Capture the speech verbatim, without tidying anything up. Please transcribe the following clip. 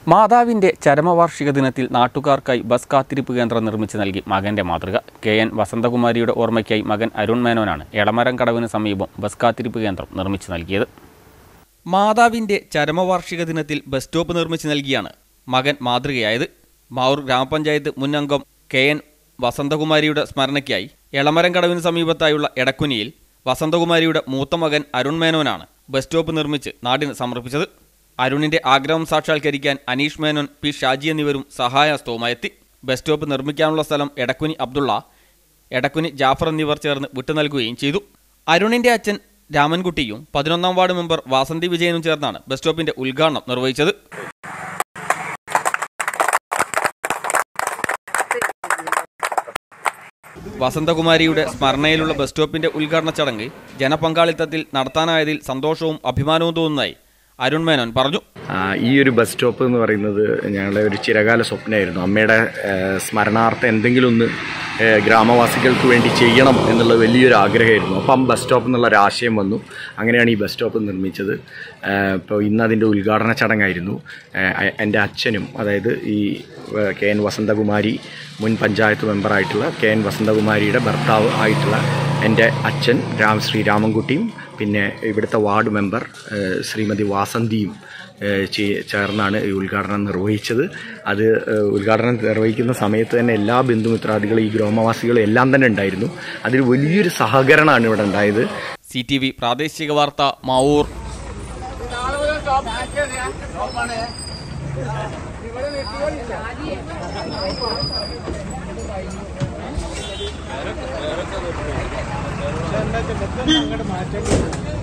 മാതാവിന്റെ ചരമവാർഷിക ദിനത്തിൽ നാട്ടുകാർക്കായി ബസ് കാത്തിരിപ്പ് കേന്ദ്രം നിർമ്മിച്ചു നൽകി മകന്റെ മാതൃക. കെ എൻ വസന്തകുമാരിയുടെ ഓർമ്മയ്ക്കായി മകൻ അരുൺ മേനോനാണ് എളമരം കടവിന് സമീപം ബസ് കാത്തിരിപ്പ് കേന്ദ്രം നിർമ്മിച്ചു നൽകിയത്. മാതാവിന്റെ ചരമവാർഷിക ദിനത്തിൽ ബസ് സ്റ്റോപ്പ് നിർമ്മിച്ചു നൽകിയാണ് മകൻ മാതൃകയായത്. മാവൂർ ഗ്രാമപഞ്ചായത്ത് മുൻ അംഗം കെ എൻ വസന്തകുമാരിയുടെ സ്മരണയ്ക്കായി എളമരം കടവിന് സമീപത്തായുള്ള എടക്കുനിയിൽ വസന്തകുമാരിയുടെ മൂത്ത മകൻ അരുൺ മേനോനാണ് ബസ് സ്റ്റോപ്പ് നിർമ്മിച്ച് നാടിന് സമർപ്പിച്ചത്. അരുണിന്റെ ആഗ്രഹം സാക്ഷാത്കരിക്കാൻ അനീഷ് മേനോൻ, പി ഷാജി എന്നിവരും സഹായഹസ്തവുമായെത്തി. ബസ് സ്റ്റോപ്പ് നിർമ്മിക്കാനുള്ള സ്ഥലം എടക്കുനി അബ്ദുള്ള, എടക്കുനി ജാഫർ എന്നിവർ ചേർന്ന് വിട്ടു നൽകുകയും ചെയ്തു. അരുണിന്റെ അച്ഛൻ രാമൻകുട്ടിയും പതിനൊന്നാം വാർഡ് മെമ്പർ വാസന്തി വിജയനും ചേർന്നാണ് ബസ് സ്റ്റോപ്പിന്റെ ഉദ്ഘാടനം നിർവഹിച്ചത്. വസന്തകുമാരിയുടെ സ്മരണയിലുള്ള ബസ് സ്റ്റോപ്പിന്റെ ഉദ്ഘാടന ചടങ്ങ് ജനപങ്കാളിത്തത്തിൽ നടത്താനായതിൽ സന്തോഷവും അഭിമാനവും തോന്നുന്നതായി അരുൺ മേനോൻ പറഞ്ഞു. ഈ ഒരു ബസ് സ്റ്റോപ്പ് എന്ന് പറയുന്നത് ഞങ്ങളുടെ ഒരു ചിരകാല സ്വപ്നമായിരുന്നു. അമ്മയുടെ സ്മരണാർത്ഥം എന്തെങ്കിലും ഒന്ന് ഗ്രാമവാസികൾക്ക് വേണ്ടി ചെയ്യണം എന്നുള്ള വലിയൊരു ആഗ്രഹമായിരുന്നു. അപ്പം ബസ് സ്റ്റോപ്പ് എന്നുള്ള ഒരു ആശയം വന്നു. അങ്ങനെയാണ് ഈ ബസ് സ്റ്റോപ്പ് നിർമ്മിച്ചത്. ഇപ്പോൾ ഇന്ന് അതിൻ്റെ ഉദ്ഘാടന ചടങ്ങായിരുന്നു. എൻ്റെ അച്ഛനും, അതായത് ഈ കെ എൻ വസന്തകുമാരി മുൻ പഞ്ചായത്ത് മെമ്പറായിട്ടുള്ള കെ എൻ വസന്തകുമാരിയുടെ ഭർത്താവ് ആയിട്ടുള്ള എൻ്റെ അച്ഛൻ രാം ശ്രീ രാമൻകുട്ടിയും പിന്നെ ഇവിടുത്തെ വാർഡ് മെമ്പർ ശ്രീമതി വാസന്തിയും ചേർന്നാണ് ഈ ഉദ്ഘാടനം നിർവഹിച്ചത്. അത് ഉദ്ഘാടനം നിർവഹിക്കുന്ന സമയത്ത് തന്നെ എല്ലാ ബന്ധുമിത്രാദികളും ഈ ഗ്രാമവാസികളും എല്ലാം തന്നെ ഉണ്ടായിരുന്നു. അതിൽ വലിയൊരു സഹകരണമാണ് ഇവിടെ ഉണ്ടായത്. സി ടി വി പ്രാദേശിക വാർത്ത, മാവൂർ. അങ്ങോട്ട് മാറ്റേണ്ടി